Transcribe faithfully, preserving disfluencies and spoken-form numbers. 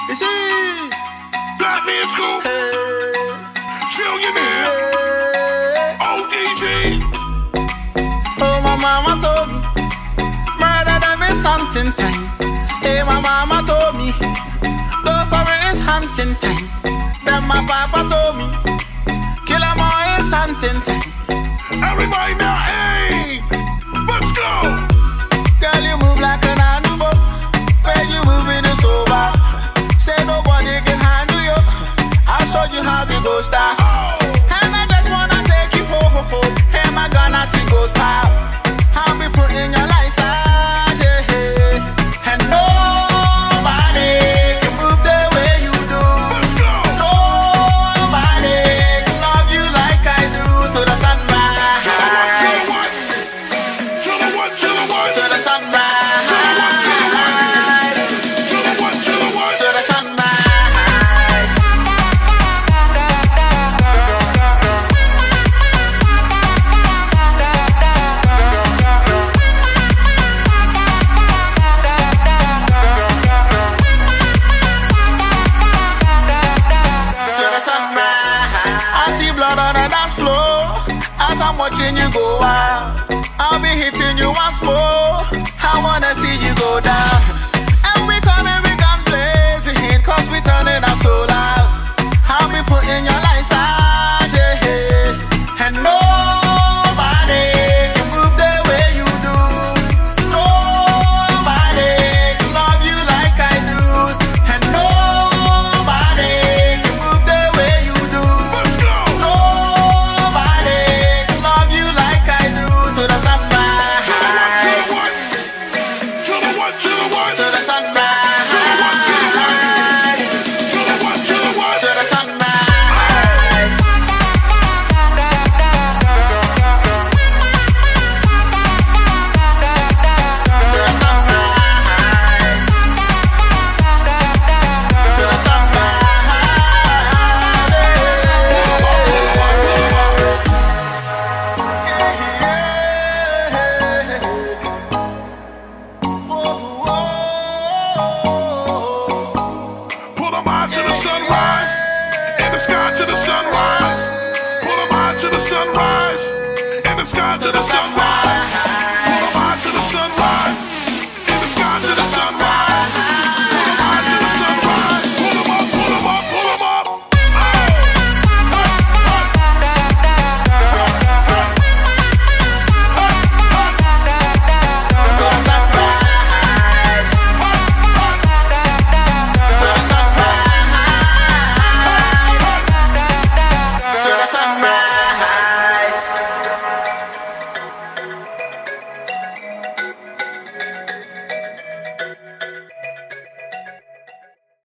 You see, Black Man School, hey, Trillionaire, hey. O D G. Oh, my mama told me, murder them is hunting time. Hey, my mama told me, go for it is hunting time. Then my papa told me, kill 'em all is hunting time. Everybody now, hey, let's go. Girl, you move like an animal. Where you moving is over. Say nobody can handle you. I'll show you how we go star. Oh, And I just wanna take you home. Hey, my gun, I see goes pow. I'll be putting your lights out, yeah, yeah. And nobody can move the way you do. let's go. Nobody can love you like I do. To the sunrise, To the what, to the what? To the what, to the what? to the sunrise, To the what, to the what? To the what, to the what? to the sunrise. To the sunrise. I see blood on the dance floor as I'm watching you go out. I'll be hitting you once more. I wanna see you go down. And we coming, we guns blazing, cause we turn it up so loud. I'll be putting your lights out, yeah, yeah. And nobody can move the way you do. Nobody can love you like I do. And nobody can move the way you do. Let's go. Nobody can love you like I do. To the sunrise, To the what, to the what? To the what, to the what? to the sunrise, To the what, to the what? To the what, to the what? to the sunrise. To the sunrise, to the sunrise. Pull them out to the sunrise, in the sky to the sunrise. Pull them out to the sunrise, in the sky to the sunrise.